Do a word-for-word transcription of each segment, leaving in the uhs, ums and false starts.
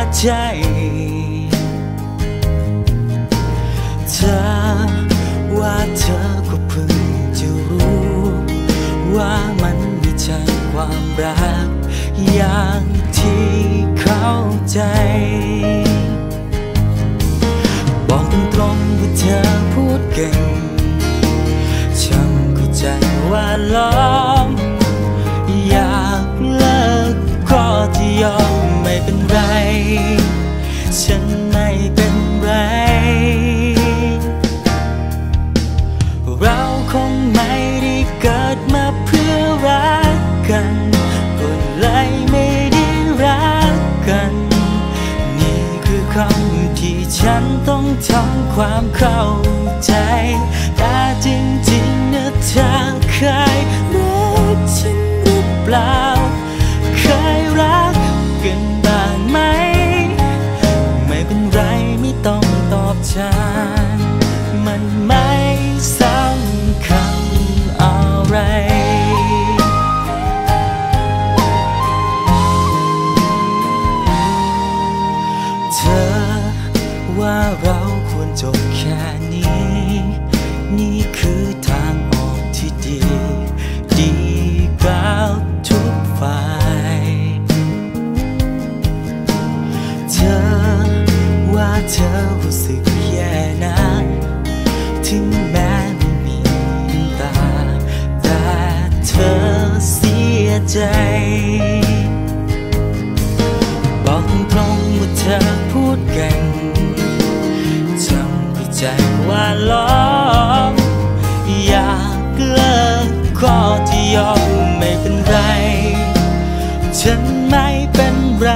ใจเธอว่าเธอก็เพิ่งจะรู้ว่ามันไม่ใช่ความรักอย่างที่เข้าใจบอกตรงๆว่าเธอพูดเก่งฉันเข้าใจว่าล้อมอยากเลิกก็จะยอมไม่เป็นไรฉันไม่เป็นไรเราคงไม่ได้เกิดมาเพื่อรักกันก็เลยไม่ได้รักกันนี่คือคำที่ฉันต้องทำความเข้าใจแต่จริงๆนะเธอเคยรักฉันหรือเปล่าเคยรักกันบ้างไหมไม่เป็นไรไม่ต้องตอบฉันมันไม่สำคัญอะไรเธอว่าเราควรจบแค่นี้นี่คือทางออกที่ดีดีกับทุกฝ่ายเธอว่าเธอรู้สึกแย่นะถึงแม้ไม่มีน้ำตาแต่เธอเสียใจบอกตรงๆว่าเธอพูดเก่งจำเข้าใจว่าล้อมอยากเลิกก็จะยอมไม่เป็นไรฉันไม่เป็นไร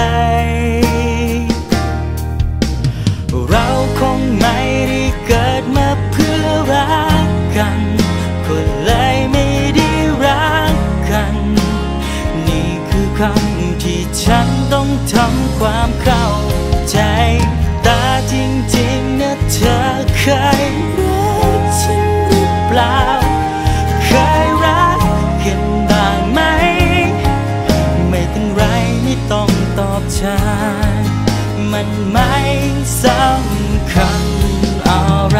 เราคงไม่ได้เกิดมาเพื่อรักกันก็เลยไม่ได้รักกันนี่คือคำที่ฉันต้องทำความเข้าใจแต่จริงๆนะเธอเคยรักฉันหรือเปล่าเคยรักกันบ้างไหมไม่เป็นไรไม่ต้องตอบฉันมันไม่สำคัญอะไร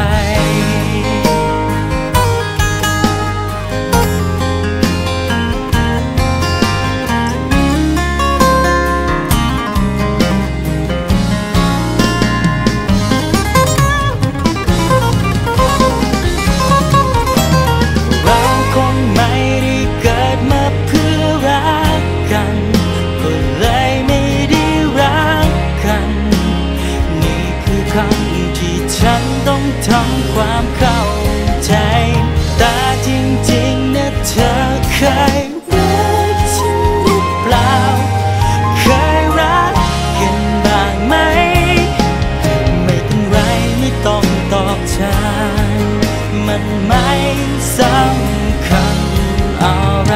เราคงไม่ได้เกิดมาเพื่อรักกันก็เลยไม่ได้รักกันนี่คือคำที่ฉันต้องทำความเข้าใจแต่จริงๆนะเธอเคยรักฉันหรือเปล่าเคยรักกันบ้างไหมไม่เป็นไรไม่ต้องตอบฉันมันไม่สำคัญอะไร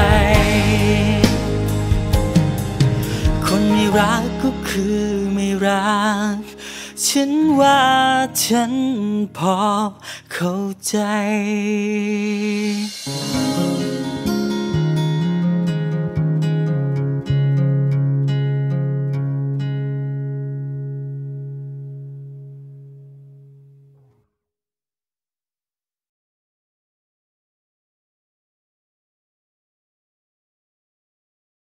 คนไม่รักก็คือไม่รักฉันว่าฉันพอเข้าใจ